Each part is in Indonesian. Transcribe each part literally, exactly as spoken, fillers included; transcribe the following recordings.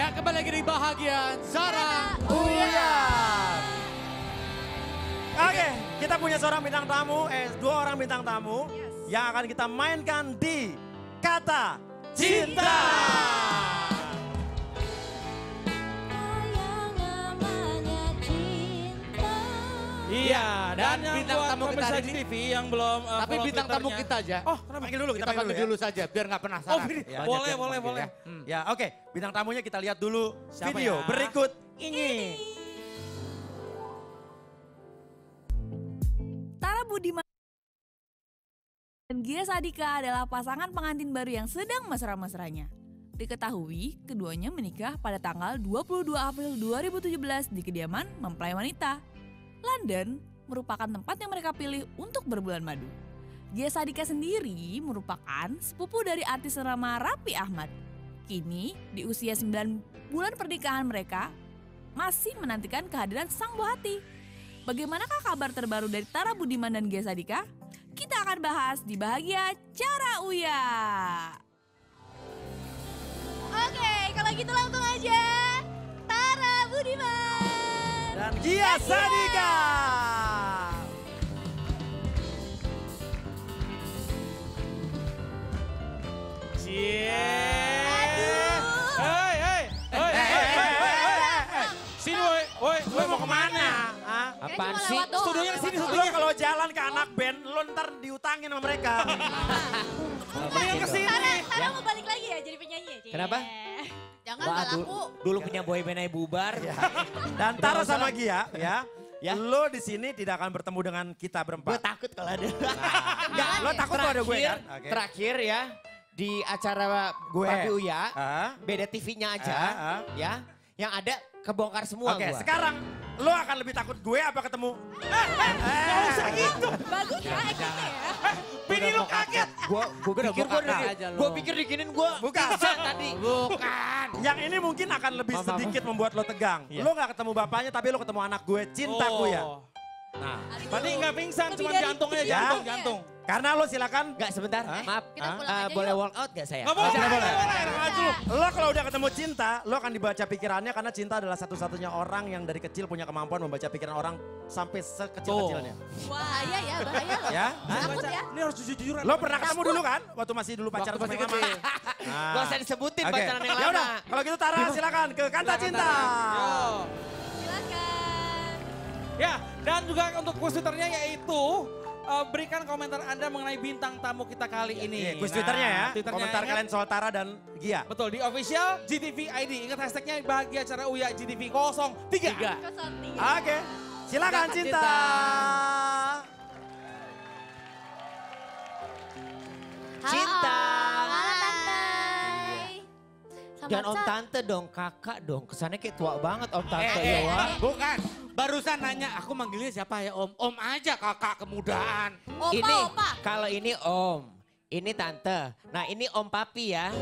Ya, kembali lagi di Bahagia Zara Uya. Oke, kita punya seorang bintang tamu, eh dua orang bintang tamu yes. yang akan kita mainkan di Kata Cinta. Iya, dan, dan bintang tamu kita hari di ini T V yang belum uh, tapi bintang tamu kita aja. Oh, kita panggil dulu, kita, kita panggil, panggil dulu, dulu ya. saja biar nggak penasaran. Oh, ini. Ya, boleh, biar boleh, panggil, boleh. Ya, Hmm. ya oke. Okay. Bintang tamunya kita lihat dulu Siapa video ya? berikut ini. Tara Budiman dan Gia Sadika adalah pasangan pengantin baru yang sedang mesra-mesranya. Diketahui, keduanya menikah pada tanggal dua puluh dua April dua ribu tujuh belas di kediaman mempelai wanita. London merupakan tempat yang mereka pilih untuk berbulan madu. Gia Sadika sendiri merupakan sepupu dari artis ternama Raffi Ahmad. Kini, di usia sembilan bulan pernikahan mereka, masih menantikan kehadiran sang buah hati. Bagaimanakah kabar terbaru dari Tara Budiman dan Gia Sadika? Kita akan bahas di Bahagia Cara Uya. Oke, kalau gitu langsung aja Tara Budiman Dan Gia Sadika. Cie. Aduh. Hei, hei, hei, hei, hei, hei. Sini woi, woi, woi mau kemana? Hah? Apaan cuma sih? lewat doang. Studionya di sini, Lo studionya. kalau jalan ke anak band, lo ntar diutangin sama mereka. Mendingan ke sini. Tara, Tara mau balik lagi ya jadi penyanyi ya? Cie? Kenapa? Jangan Wah, gak dulu, laku. dulu punya boyband aja bubar. Dan Tara sama Gia, ya. Ya. Lo di sini tidak akan bertemu dengan kita Gue berempat. takut kalau ada. Enggak, lo takut kalau ada gue Terakhir, kan? Oke. terakhir ya di acara Gue. Papi Uya, Ah. beda T V-nya aja, Ah, ah. ya. Yang ada kebongkar semua Oke, gua. sekarang lo akan lebih takut gue apa ketemu? Gak usah gitu. Bagus ya actingnya ya. Bini lu kaget. Gua, gua Udah, pikir gua gua kakak udah, aja lo. gua pikir dikinin gua Bukan. pingsan tadi. Bukan. Yang ini mungkin akan lebih Maaf, maaf. sedikit membuat lo tegang. Iya. Lo gak ketemu bapaknya tapi lo ketemu anak gue, cintaku ya. Oh. Nah, Aduh. Berarti nggak pingsan, Lebih cuma dari jantung aja, tiga jantung, ya. jantung. karena lo silakan. Enggak sebentar, Hah? maaf. Kita Hah? pulang Eh, aja boleh yuk. walk out gak saya? Nggak boleh, tidak boleh. nggak boleh, enak aja lu. Lo kalau udah ketemu cinta, lo akan dibaca pikirannya karena cinta adalah satu-satunya orang yang dari kecil punya kemampuan membaca pikiran orang sampai sekecil-kecilnya. Bahaya ya, bahaya loh. Ya? Takut ya. Ini harus jujur-jujuran. Lo pernah ketemu dulu kan? Waktu masih dulu pacaran Waktu masih sama kecil. Nah. Gak usah disebutin Oke. pacaran yang Ya lama. udah, kalau gitu Tara silakan ke Kata Cinta. Yo. Silakan. Ya, dan juga untuk kuis Twitternya yaitu uh, berikan komentar Anda mengenai bintang tamu kita kali ini. Iya, kuis Twitternya ya. Twitternya Komentar ingat, kalian soal Tara dan Gia. betul di official G T V I D. Ingat hashtagnya Bahagia Cara Uya G T V nol tiga. Tiga. Kosong tiga. Oke, silakan Kata Cinta. Cinta. Halo, Cinta. Om. Halo Tante. Selamat Jangan om sa- tante dong, kakak dong. Kesannya kayak tua banget om tante Eh, ya eh, wah. bukan. Barusan nanya, aku manggilnya siapa ya om? Om aja kakak kemudaan. Opa, Ini opa. kalau ini om, ini tante. Nah ini om papi ya.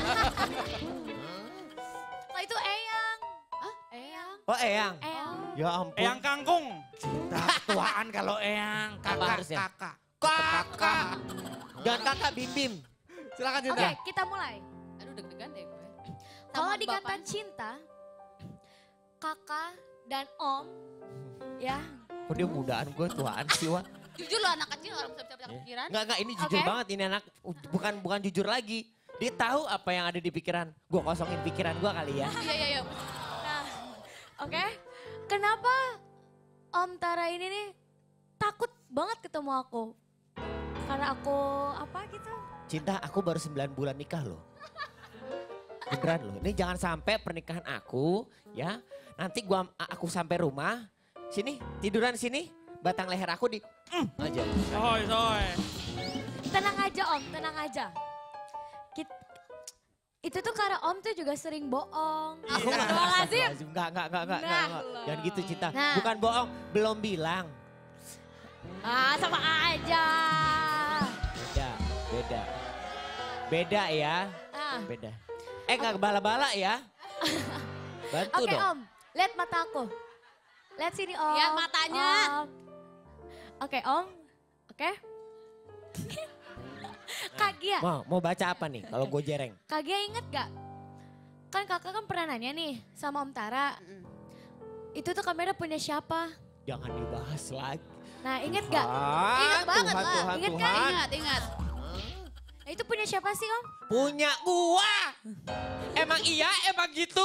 Oh itu Eyang. Hah? Eyang? Oh eyang. Eyang. Ya ampun. Eyang kangkung. Cinta ketuaan kalau eyang, Apa kakak, harusnya? kakak. Kakak. Jangan kakak bim bim. Silakan Oke, Cinta. kita mulai. Aduh deg-degan deh gue. Kalau di kata cinta, kakak dan om, ya. Kok dia mudaan gue tuaan sih wah. Jujur lo anak kecil orang bisa bisa pikiran. Enggak enggak ini jujur Oke. banget ini anak bukan bukan jujur lagi. Dia tahu apa yang ada di pikiran. Gue kosongin pikiran gue kali ya. Iya, iya, iya. Nah, oke. Kenapa Om Tara ini nih takut banget ketemu aku? Karena aku apa gitu? Cinta aku baru sembilan bulan nikah loh. Beneran loh. Ini jangan sampai pernikahan aku ya. Nanti gua aku sampai rumah. Sini tiduran sini. Batang leher aku di mm, aja. Soy, soy. Tenang aja Om, tenang aja. Kit- itu tuh karena Om tuh juga sering bohong. Aku Astagfirullahaladzim. Enggak, enggak, enggak, enggak, Nah, enggak. loh. Jangan gitu Cinta. Nah. Bukan bohong, belum bilang. Ah, sama aja. Beda, beda. Beda ya, Ah. beda. Eh enggak bala-bala ya. Bantu Oke dong. Om, lihat mata aku. Lihat sini Om. Lihat matanya. Om. Oke Om, oke. Kak Gia, Mau, mau baca apa nih kalau gue jereng? Kak Gia inget gak? kan kakak kan pernah nanya nih sama Om Tara. Mm-mm. Itu tuh kamera punya siapa? Jangan dibahas lagi. Nah inget gak? Tuhan, Ingat banget Tuhan, lah. Tuhan, Ingat kan? Tuhan. Ingat, ingat. Nah, itu punya siapa sih Om? Punya gua. Emang iya, emang gitu.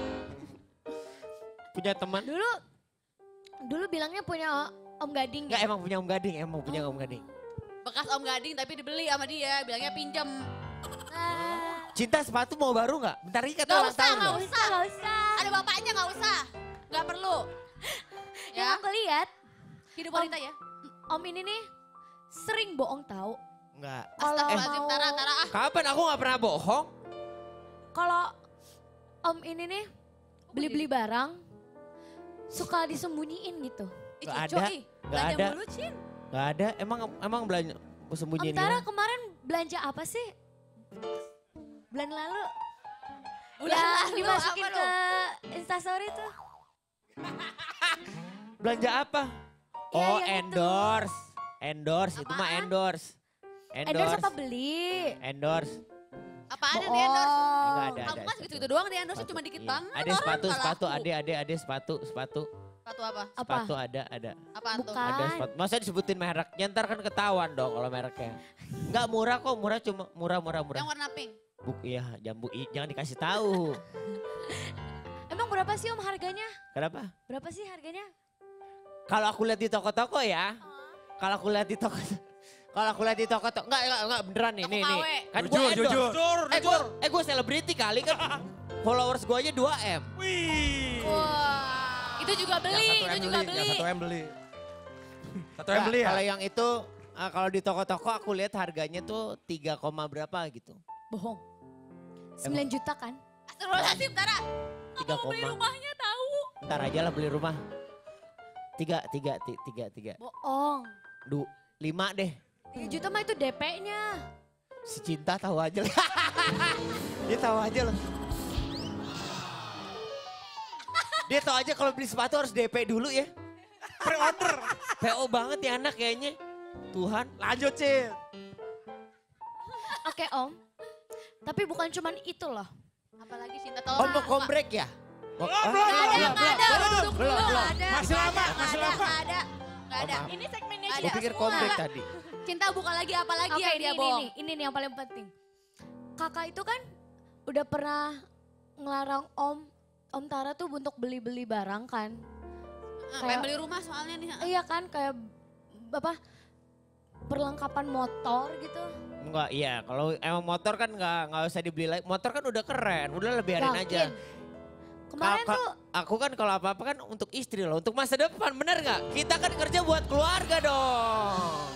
Punya teman? Dulu, dulu bilangnya punya Om Gading. Enggak, ya? emang punya Om Gading, emang punya Om Gading. Bekas Om Gading tapi dibeli sama dia, bilangnya pinjam. Nah, Cinta sepatu mau baru nggak? Bentar lagi kata Gak ulang usah, tahun gak loh. usah. gak usah. Ada bapaknya gak usah. Gak perlu. Yang Ya, aku lihat, hidup Om- wanita ya. Om ini nih sering bohong tahu. Enggak. Kalau Astagfirullahaladzim, mau- Tara, Tara ah. Kapan aku nggak pernah bohong? Kalau Om ini nih beli-beli barang, suka disembunyiin gitu. Ih, Gak cucu, ada, ih. gak Belanja ada. mulu, Cin. Nggak ada. Emang emang belanja Om sembunyiin Tara gimana? kemarin belanja apa sih? Bulan lalu. Bulan yang lalu, dimasukin apa ke lu? Instastory tuh. Belanja apa? Ya, Oh, yang itu. endorse. Endorse, itu mah Apaan? endorse. Endorse Endorse. apa beli? Endorse. Apaan yang di endorse? Enggak ada, Kamu ada. kan segitu-gitu doang di endorse cuma dikit Iya. banget. Ada orang sepatu, nggak sepatu, laku. ada, ada, ada sepatu, sepatu. Sepatu apa? Apa? Sepatu ada, ada. Apaan tuh? Bukan. Ada sepatu. Masa disebutin mereknya, ntar kan ketahuan dong kalau mereknya. Enggak murah kok, murah cuma murah, murah, murah. Yang warna pink. Buk, iya, jambu, i, jangan dikasih tahu. Emang berapa sih Om harganya? Kenapa? Berapa sih harganya? Kalau aku lihat di toko-toko ya, kalau aku lihat di toko, kalau aku lihat di toko-toko, enggak, enggak, enggak beneran nih, Toko nih, K W. nih. Kan Jujur, gua endorse. jujur. Jujur, Eh gue, jujur. eh gue selebriti kali kan, followers gue aja dua M. Wih. Wah. Itu juga beli, Yang itu satu juga M beli, beli. yang satu M beli. Satu M Nggak, beli ya? Kalau yang itu, eh, kalau di toko-toko aku lihat harganya tuh tiga koma berapa gitu. Bohong. sembilan juta kan? Astagfirullahaladzim, Tara. Tiga Beli koma. rumahnya tahu. Ntar aja lah beli rumah. Tiga, tiga, ti- tiga, tiga. Bohong. Du, lima deh. tiga juta mah itu D P-nya. Si Cinta tahu aja lah. Dia tahu aja loh. Dia tahu aja kalau beli sepatu harus D P dulu ya. Pre-order. P O banget ya anak kayaknya. Tuhan. Lanjut, Cil. Oke Om. Tapi bukan cuman itu loh. Apalagi cinta Oh tolong. mau kombrek ya? Mau- Belum, ah, belum, Gak ada, belum, gak ada. belum, Udah duduk belum, dulu. belum. Gak ada. Masih gak lama, ada, masih gak lama. ada, Gak ada. Gak ada. Oh, maaf. Ini segmennya Ada. Gue pikir semua. kombrek Nggak. tadi. Cinta buka lagi apa lagi Oke ya ini, dia ini, bohong. nih, ini nih yang paling penting. Kakak itu kan udah pernah ngelarang Om, Om Tara tuh untuk beli-beli barang kan. Ah, Kayak- pengen beli rumah soalnya nih. Iya kan kayak apa perlengkapan motor gitu. Enggak, iya. Kalau emang motor kan nggak nggak usah dibeli lagi. Motor kan udah keren, udah lebih biarin aja. Yakin. Kemarin Ka- ka- tuh Aku kan kalau apa-apa kan untuk istri loh, untuk masa depan, bener nggak? Kita kan kerja buat keluarga dong.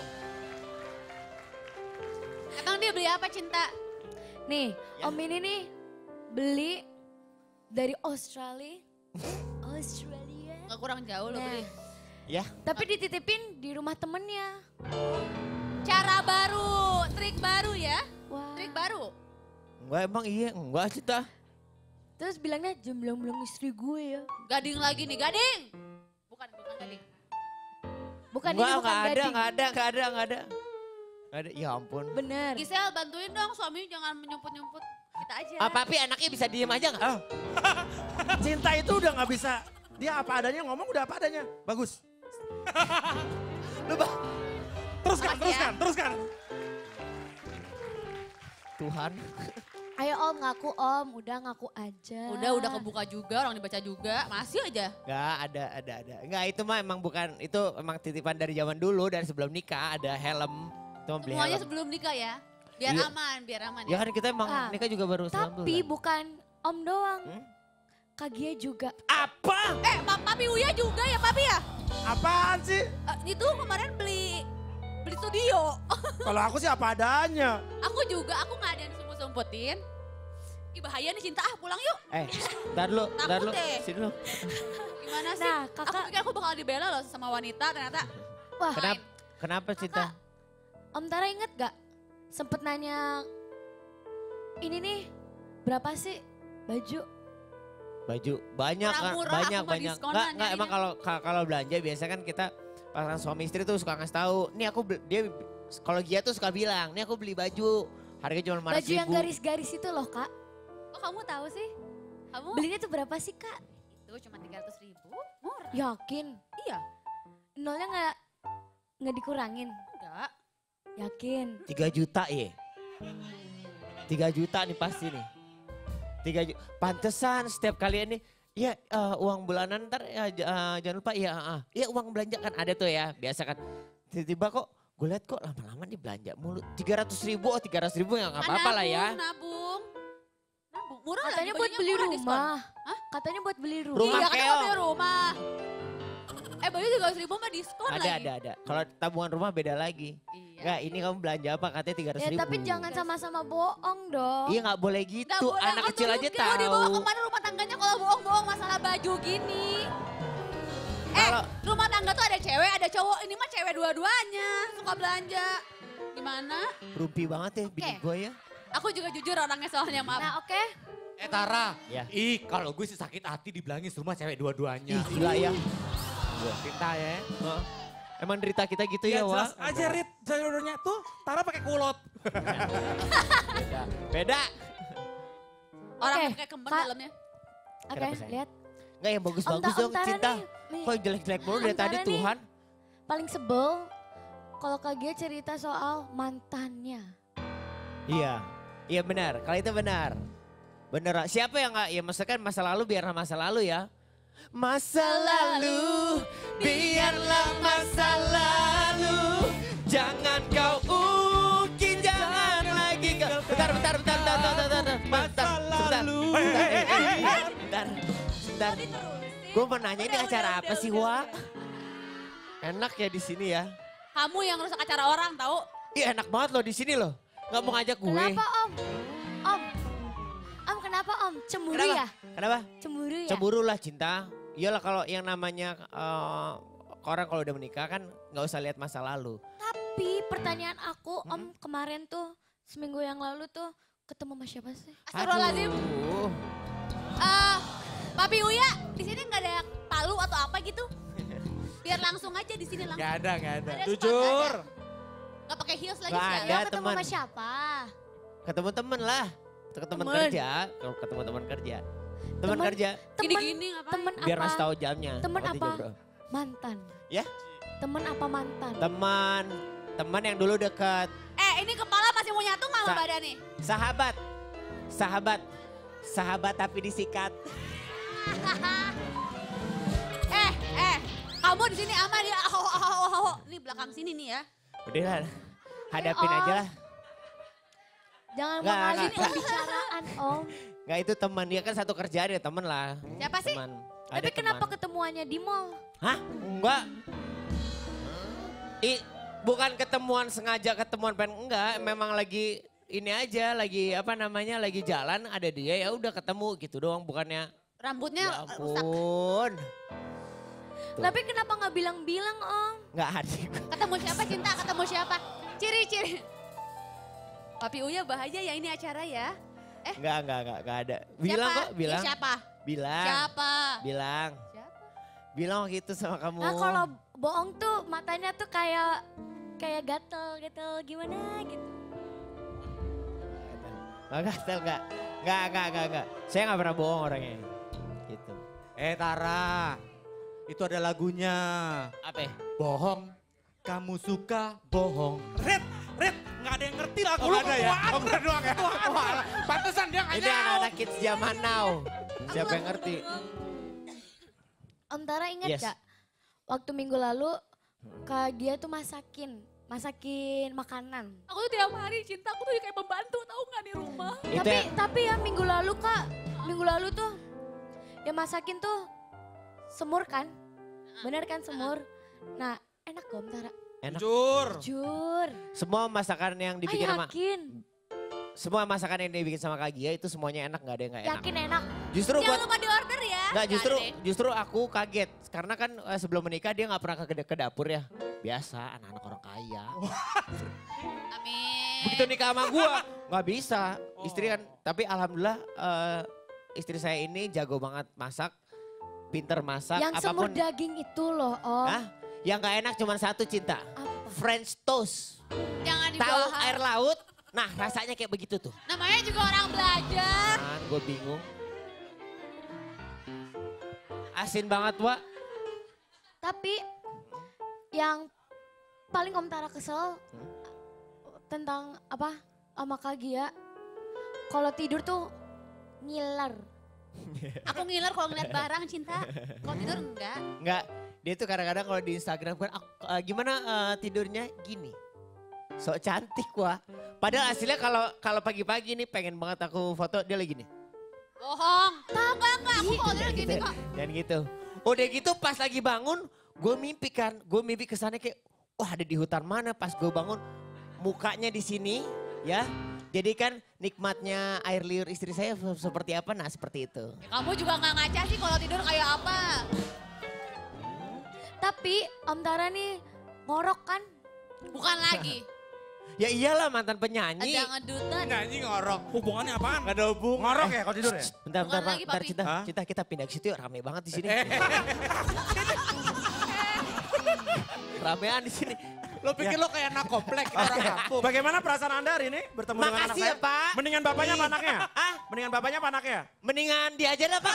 Emang dia beli apa cinta? nih Ya. Om ini nih beli dari Australia. Australia. Gak kurang jauh loh Nah, beli. Ya, tapi dititipin di rumah temennya. Cara baru, trik baru ya. Wah. Trik baru. enggak emang iya, enggak sih tah. Terus bilangnya jomblo-jomblo istri gue ya. Gading lagi nih, gading. Bukan, bukan gading. Bukan Enggak, ini bukan enggak ada, gading. enggak ada, enggak ada, enggak ada. Enggak ada, ya ampun. Bener. Gisel bantuin dong suaminya jangan menyumput-nyumput. Kita aja. Ah, papi anaknya bisa diem aja nggak? Ah. Cinta itu udah gak bisa. Dia apa adanya ngomong udah apa adanya. Bagus. Lu bah, Teruskan, Makasih ya. teruskan, teruskan. Tuhan. Ayo Om ngaku Om, udah ngaku aja. Udah, udah kebuka juga, orang dibaca juga. Masih aja. Enggak, ada, ada, ada. Enggak, itu mah emang bukan, itu emang titipan dari zaman dulu, dari sebelum nikah, ada helm. Itu mah beli Semuanya helm. sebelum nikah ya. Biar Iya. aman, biar aman Ya ya. kan kita emang Ah, nikah juga baru sembilan Tapi bulan. bukan Om doang. Hmm? Kak Gia juga. Apa? Eh, Pa- Papi Uya juga ya, Papi ya? Apaan sih? Eh, itu kemarin beli beli studio. Kalau aku sih apa adanya. Aku juga, aku nggak ada yang sumput-sumputin. Ih bahaya nih cinta, ah pulang yuk. Eh, ntar dulu, ntar Takut dulu. deh. Sini lu. Gimana sih? Nah, Aku kakak, pikir aku bakal dibela loh sama wanita, ternyata wah Kenapa, kenapa cinta? Om Tara inget gak? Sempet nanya, ini nih berapa sih baju? Baju banyak, Kak. Murah-murah, banyak, aku mah banyak. diskonan Enggak, enggak emang nyarinya. kalau ka- kalau belanja biasa kan kita pasangan suami istri tuh suka ngasih tahu. Nih aku bel- dia kalau Gia tuh suka bilang, nih aku beli baju. Harganya cuma lima ratus Baju yang ribu. garis-garis itu loh Kak. kok kamu tahu sih? Kamu belinya tuh berapa sih kak? Itu cuma tiga ratus ribu, murah. Yakin? Iya, Nolnya nggak nggak dikurangin? enggak. Yakin? tiga juta ya. tiga juta nih pasti nih. tiga juta. Pantesan setiap kali ini, ya eh, uang bulanan ntar ya, j- eh, jangan lupa ya, uh, ya uang belanja kan ada tuh ya, biasa kan. Tiba-tiba kok gue lihat kok lama-lama nih belanja mulu. tiga ratus ribu, oh tiga ratus ribu ya nggak apa-apa lah ya. Nabung, nabung. Murah Katanya lagi, buat bajunya beli murah, diskon. rumah. Hah? Katanya buat beli rumah. Rumah Iya, kan keong. beli rumah. Eh baju tiga ratus ribu mah diskon Ada, lagi. ada, ada. Kalau tabungan rumah beda lagi. Iya. Enggak, ini kamu belanja apa katanya tiga ratus Ya ribu. tapi jangan sama-sama bohong dong. Iya nggak boleh gitu, Nggak boleh, anak kan kecil dulu aja juga Mau dibawa tahu. kemana rumah tangganya kalau bohong-bohong masalah baju gini. Eh, Kalau- rumah tangga tuh ada cewek, ada cowok. Ini mah cewek dua-duanya suka belanja. Gimana? Rumpi banget ya bini Oke. gue ya. Aku juga jujur orangnya soalnya, maaf. Nah oke. Eh Tara, Ya. ih kalau gue sih sakit hati dibilangin rumah cewek dua-duanya. Ih gila ya. Cinta ya. Heeh. Emang derita kita gitu Ya ya, Wak? jelas aja Rit, jalurnya tuh Tara pakai kulot. Beda. Beda. Orang Oke, kayak kemben Kak. dalamnya. Oke Kenapa, sayang? lihat. Enggak yang Om bagus-bagus Ta- dong Om Tara cinta. nih, nih, Kok jelek-jelek mulu dari Om tadi Tara nih. Tuhan. paling sebel kalau Kak Gia cerita soal mantannya. Iya. Iya benar, kalau itu benar. Bener, siapa yang enggak? Ya maksudnya kan masa lalu biarlah masa lalu ya. Masa lalu, biarlah masa lalu. Jangan kau ungkit, jangan lagi kau. Bentar, bentar, bentar, bentar, bentar, bentar, bentar, Masa bentar, lalu. bentar, eh, eh, eh, bentar, bentar. Gue mau nanya ini acara apa sih, Wak? Enak ya di sini ya. Kamu yang rusak acara orang tahu? Ih enak banget loh di sini loh. Nggak mau ngajak gue. Kenapa Om? Om? Om kenapa Om? Cemburu Kenapa? ya? Kenapa? Cemburu ya? Cemburu lah cinta. Iyalah kalau yang namanya eh, orang kalau udah menikah kan nggak usah lihat masa lalu. Tapi pertanyaan aku Om kemarin tuh seminggu yang lalu tuh ketemu sama siapa sih? Astagfirullahaladzim. Aduh. Eh, Papi Uya, di sini nggak ada palu atau apa gitu? Biar langsung aja di sini langsung. Gak ada, gak ada. Ada Jujur. Nggak pakai heels lagi Nggak sih. ada. Ya ketemu teman. sama siapa? Ketemu temen lah. Ketemu Temen. kerja. Kalau ketemu teman kerja. Teman Temen. kerja. Temen, Gini-gini ngapain? temen Biar apa? ngasih tahu jamnya. Temen Nanti apa? jam berapa. Mantan. Ya? Temen apa mantan? Teman. Teman yang dulu dekat. Eh, ini kepala masih mau nyatu nggak sama Sa- badan nih? Sahabat. Sahabat. Sahabat tapi disikat. eh, eh, kamu di sini aman ya. Aho, aho, aho, aho. Ini belakang sini nih ya. Udah lah. Hadapin Om. aja lah. Jangan Nggak, mengalih nggak. pembicaraan Om. Nggak itu teman. Dia kan satu kerjaan ya teman lah. Siapa sih? Teman. Tapi Ada kenapa teman. ketemuannya di mall? Hah? Enggak. I, bukan ketemuan sengaja ketemuan pengen enggak, memang lagi ini aja lagi apa namanya lagi jalan ada dia ya udah ketemu gitu doang bukannya Rambutnya ya eh, rusak. ampun. Tuh. Tapi kenapa nggak bilang-bilang Om? Enggak ada. Ketemu siapa Cinta? Ketemu siapa? Ciri-ciri. Papi Uya bahaya ya ini acara ya. Enggak, enggak, enggak, enggak ada. Bilang Siapa? kok, bilang. Ih, siapa? Bilang. Siapa? Bilang. Siapa? Bilang gitu sama kamu. Nah kalau bohong tuh matanya tuh kayak kayak gatel-gatel gimana gitu. Enggak gatel enggak. Enggak, enggak, enggak, enggak. Saya enggak pernah bohong orangnya. Gitu. Eh Tara, itu ada lagunya. Apa? ya? Bohong, kamu suka bohong. Rit, Rit, nggak ada yang ngerti lagu Oh lu nggak ada ya? ketuaan, Oh nggak doang ya? ketuaan. Oh alah, pantesan dia nggak Ini nyaut. anak-anak kids zaman now. Siapa yang ngerti? Om Tara ingat Yes. gak? Waktu minggu lalu Kak Gia tuh masakin, masakin makanan. Aku tuh tiap hari Cinta, aku tuh kayak pembantu tahu nggak di rumah. Itu Tapi ya- tapi ya minggu lalu Kak, minggu lalu tuh yang masakin tuh semur kan? Bener kan semur? Nah enak gak Om Tara? enak. Jujur. Jujur. Semua masakan yang dibikin Ah, sama yakin, semua masakan yang dibikin sama Kak Gia itu semuanya enak, nggak ada yang nggak enak. yakin enak. Justru Jangan buat lupa di order ya. nggak justru Nggak ada deh. justru aku kaget karena kan eh, sebelum menikah dia nggak pernah ke, ke dapur ya. Biasa anak-anak orang kaya. Amin. Begitu nikah sama gua nggak bisa. Istri kan tapi alhamdulillah eh, istri saya ini jago banget masak, pinter masak Yang semur apapun. daging itu loh Om. Hah? Yang nggak enak cuma satu Cinta. Apa? French toast. Jangan Tahu dibahas. air laut? Nah rasanya kayak begitu tuh. Namanya juga orang belajar. Kan gue bingung. Asin banget, Wak. Tapi yang paling Om Tara kesel tentang apa sama Kak Gia, kalau tidur tuh ngiler. Aku ngiler kalau ngeliat barang cinta. Kalau tidur enggak. Enggak, dia tuh kadang-kadang kalau di Instagram kan aku, uh, gimana uh, tidurnya gini. Sok cantik, Wak. Padahal aslinya kalau kalau pagi-pagi nih pengen banget aku foto dia lagi gini. Bohong. Tahu enggak enggak aku kalau tidur gini kok. Dan gitu. Udah gitu pas lagi bangun, gue mimpi kan, gue mimpi kesannya kayak, wah ada di hutan mana. Pas gue bangun, mukanya di sini, ya. Jadi kan nikmatnya air liur istri saya seperti apa, nah seperti itu. Kamu juga nggak ngaca sih kalau tidur kayak apa. Tapi Om Tara nih ngorok kan? Bukan lagi. Ya iyalah mantan penyanyi. Ada ngedutan. Nyanyi ngorok. Hubungannya apaan? Gak ada hubungan. Ngorok ya kalau tidur ya? Bentar, bentar, Bukan Pak. lagi, bentar Papi. Cinta, Hah? Cinta kita pindah ke situ yuk, rame banget di sini. Ramean di sini. Lo pikir lo kayak anak komplek, kita orang kampung. Bagaimana perasaan Anda hari ini bertemu dengan anak Makasih saya? ya, Pak. Mendingan bapaknya apa Ih. anaknya? Hah? Mendingan bapaknya apa anaknya? Mendingan dia aja lah, Pak.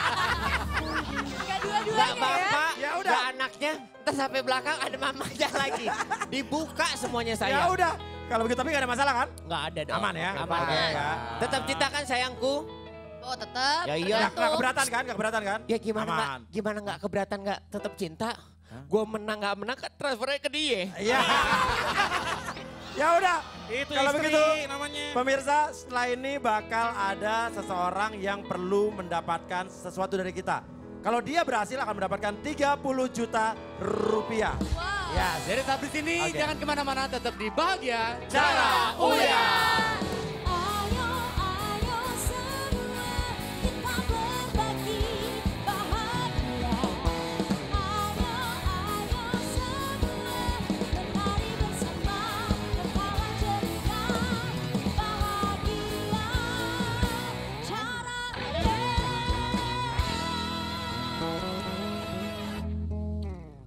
Gak dua-duanya Gak ya. bapak, Ya udah. gak anaknya. Ntar sampai belakang ada mamanya lagi. Dibuka semuanya Ya saya. udah. Kalau begitu tapi gak ada masalah kan? Gak ada dong. Aman ya? Aman. Oke, aman. ya. Tetap cinta kan sayangku. Oh tetap. Ya iya. Gak, gak keberatan kan? Gak keberatan kan? Ya gimana Aman. gak, gimana gak keberatan gak tetap cinta. Gue menang gak menang kan transfernya ke dia. Iya. Ya udah. Itu Kalau istri begitu, namanya. pemirsa, setelah ini bakal ada seseorang yang perlu mendapatkan sesuatu dari kita. Kalau dia berhasil akan mendapatkan tiga puluh juta rupiah. Wow. Ya, Jadi tetap di sini, Oke. jangan kemana-mana, tetap di Bahagia Cara Uya.